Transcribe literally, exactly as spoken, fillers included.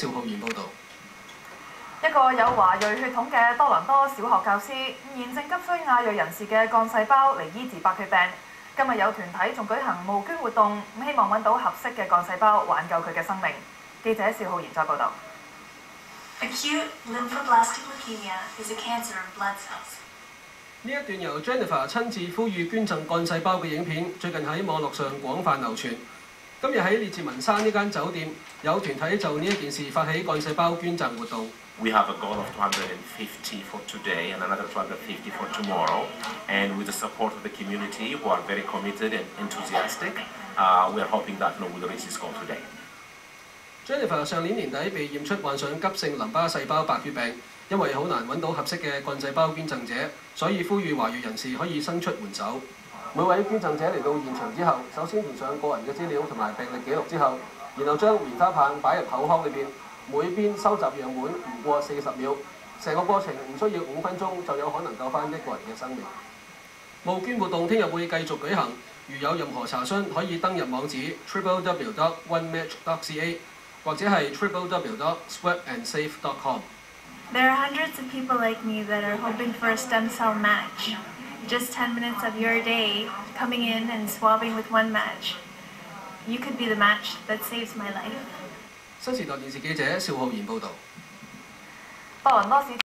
邵浩然報導。 一個有華裔血統嘅多倫多小學教師，現正急需亞裔人士嘅幹細胞嚟醫治白血病。今日有團體仲舉行募捐活動，希望揾到合適嘅幹細胞挽救佢嘅生命。記者邵浩然再報導。 Acute lymphoblastic leukemia is a cancer of blood cells. 呢一段由 Jennifer 親自呼籲捐贈幹細胞嘅影片，最近喺網絡上廣泛流傳。今日喺列治文山呢間酒店，有團體就呢一件事發起幹細胞捐贈活動。 We have a goal of two hundred fifty for today and another two hundred fifty for tomorrow. And with the support of the community who are very committed and enthusiastic, uh, we are hoping that no, we'll reach this goal today. Jennifer 上年年底被驗出患上急性淋巴細胞白血病，因為好難揾到合適嘅幹細胞捐贈者，所以呼籲華裔人士可以伸出援手。每位捐贈者嚟到現場之後，首先填上個人嘅資料同埋病歷記錄之後，然後將棉花棒擺入口腔裏邊，每邊收集樣本唔過四十秒，成個過程唔需要五分鐘就有可能救翻一個人嘅生命。募捐活動聽日會繼續舉行，如有任何查詢可以登入網址 triple w dot one match dot c a 或者係 triple w dot swab and safe dot com。 There are hundreds of people like me that are hoping for a stem cell match. Just ten minutes of your day coming in and swabbing with one match. You could be the match that saves my life. 新時代電視記者邵浩然報導。 多倫多市